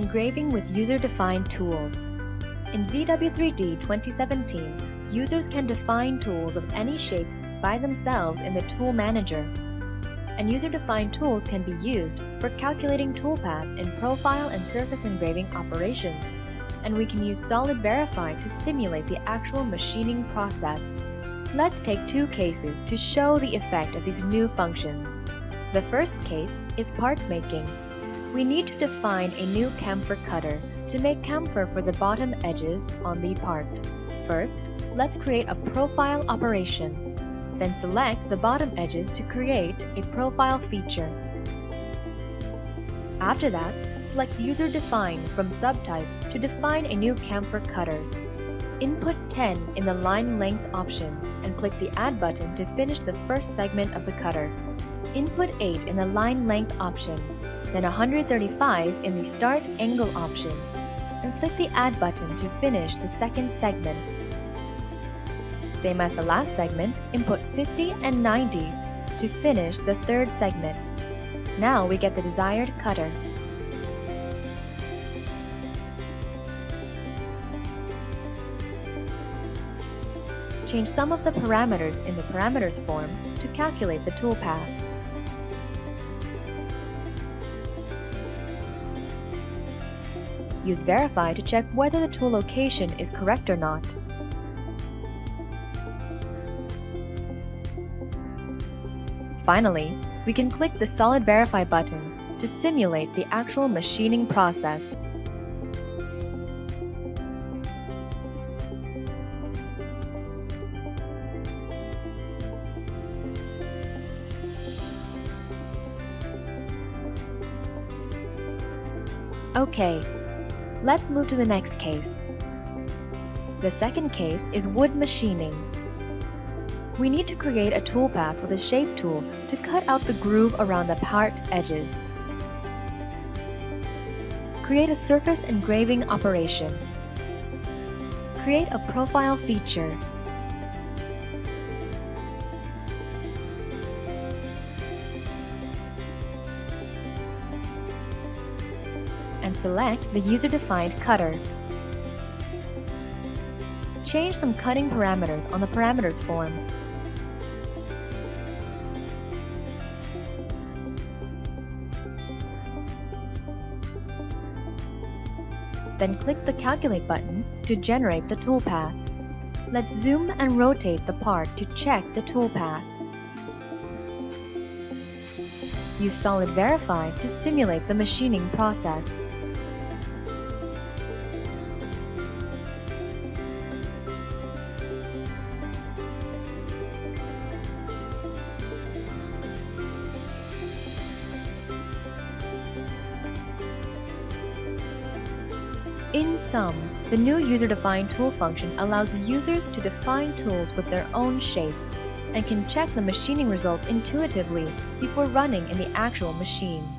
Engraving with User-Defined Tools. In ZW3D 2017, users can define tools of any shape by themselves in the Tool Manager. And user-defined tools can be used for calculating toolpaths in profile and surface engraving operations. And we can use Solid Verify to simulate the actual machining process. Let's take two cases to show the effect of these new functions. The first case is part making. We need to define a new chamfer cutter to make chamfer for the bottom edges on the part. First, let's create a profile operation. Then select the bottom edges to create a profile feature. After that, select User Define from Subtype to define a new chamfer cutter. Input 10 in the Line Length option and click the Add button to finish the first segment of the cutter. Input 8 in the Line Length option, then 135 in the Start Angle option, and click the Add button to finish the second segment. Same as the last segment, input 50 and 90 to finish the third segment. Now we get the desired cutter. Change some of the parameters in the Parameters form to calculate the toolpath. Use Verify to check whether the tool location is correct or not. Finally, we can click the Solid Verify button to simulate the actual machining process. Okay, let's move to the next case. The second case is wood machining. We need to create a toolpath with a shape tool to cut out the groove around the part edges. Create a surface engraving operation. Create a profile feature. And select the user-defined cutter. Change some cutting parameters on the Parameters form. Then click the Calculate button to generate the toolpath. Let's zoom and rotate the part to check the toolpath. Use Solid Verify to simulate the machining process. In sum, the new user-defined tool function allows users to define tools with their own shape and can check the machining result intuitively before running in the actual machine.